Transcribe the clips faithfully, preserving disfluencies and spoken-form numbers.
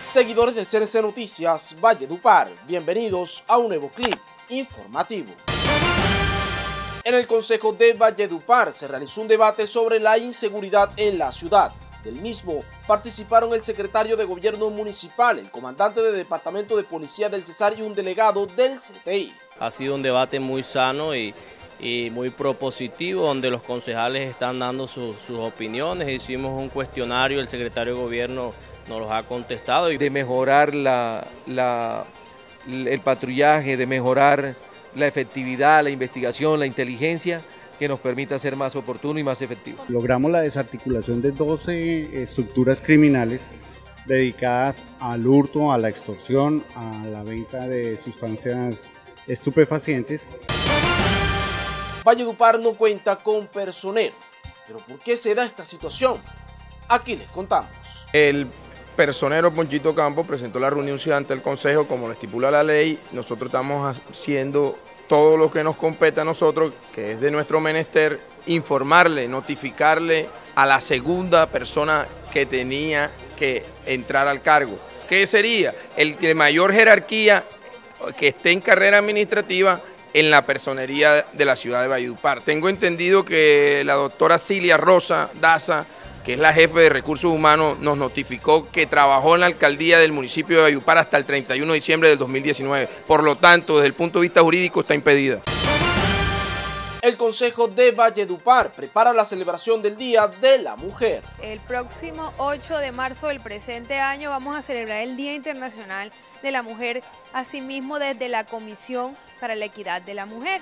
Seguidores de C N C Noticias, Valledupar, bienvenidos a un nuevo clip informativo. En el Consejo de Valledupar se realizó un debate sobre la inseguridad en la ciudad. Del mismo participaron el secretario de Gobierno Municipal, el comandante del Departamento de Policía del Cesar y un delegado del C T I. Ha sido un debate muy sano y, y muy propositivo, donde los concejales están dando su, sus opiniones. Hicimos un cuestionario, el secretario de Gobierno nos los ha contestado. De mejorar la, la, el patrullaje, de mejorar la efectividad, la investigación, la inteligencia, que nos permita ser más oportuno y más efectivo. Logramos la desarticulación de doce estructuras criminales dedicadas al hurto, a la extorsión, a la venta de sustancias estupefacientes. Valledupar no cuenta con personero, pero ¿por qué se da esta situación? Aquí les contamos. El personero Ponchito Campos presentó la renuncia ante el Consejo como lo estipula la ley. Nosotros estamos haciendo todo lo que nos compete a nosotros, que es de nuestro menester, informarle, notificarle a la segunda persona que tenía que entrar al cargo. ¿Qué sería? El de mayor jerarquía que esté en carrera administrativa en la personería de la ciudad de Valledupar. Tengo entendido que la doctora Cilia Rosa Daza, que es la jefe de Recursos Humanos, nos notificó que trabajó en la alcaldía del municipio de Valledupar hasta el treinta y uno de diciembre del dos mil diecinueve. Por lo tanto, desde el punto de vista jurídico está impedida. El Consejo de Valledupar prepara la celebración del Día de la Mujer. El próximo ocho de marzo del presente año vamos a celebrar el Día Internacional de la Mujer, asimismo desde la Comisión para la Equidad de la Mujer.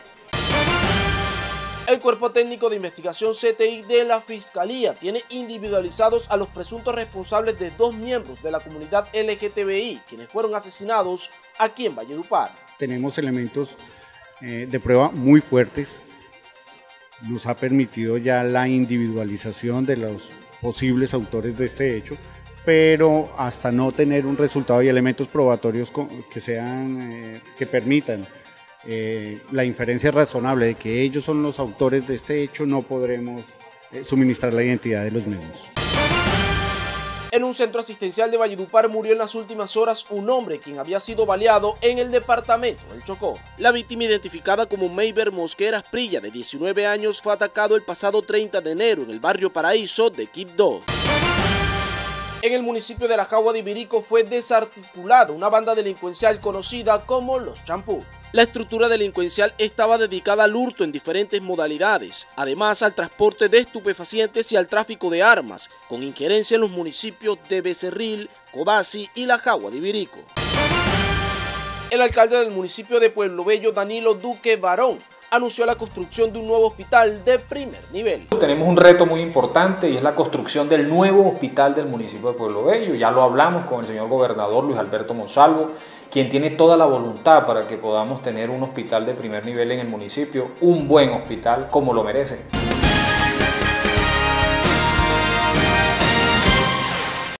El Cuerpo Técnico de Investigación C T I de la Fiscalía tiene individualizados a los presuntos responsables de dos miembros de la comunidad L G T B I, quienes fueron asesinados aquí en Valledupar. Tenemos elementos eh, de prueba muy fuertes. Nos ha permitido ya la individualización de los posibles autores de este hecho, pero hasta no tener un resultado y elementos probatorios que, sean, eh, que permitan Eh, la inferencia razonable de que ellos son los autores de este hecho, no podremos eh, suministrar la identidad de los mismos. En un centro asistencial de Valledupar murió en las últimas horas un hombre quien había sido baleado en el departamento del Chocó. La víctima, identificada como Mayber Mosquera Prilla, de diecinueve años, fue atacado el pasado treinta de enero en el barrio Paraíso de Quibdó. En el municipio de La Jagua de Ibirico fue desarticulada una banda delincuencial conocida como Los Champú. La estructura delincuencial estaba dedicada al hurto en diferentes modalidades, además al transporte de estupefacientes y al tráfico de armas, con injerencia en los municipios de Becerril, Codazzi y La Jagua de Ibirico. El alcalde del municipio de Pueblo Bello, Danilo Duque Barón, anunció la construcción de un nuevo hospital de primer nivel. Tenemos un reto muy importante y es la construcción del nuevo hospital del municipio de Pueblo Bello. Ya lo hablamos con el señor gobernador Luis Alberto Monsalvo, quien tiene toda la voluntad para que podamos tener un hospital de primer nivel en el municipio, un buen hospital como lo merece.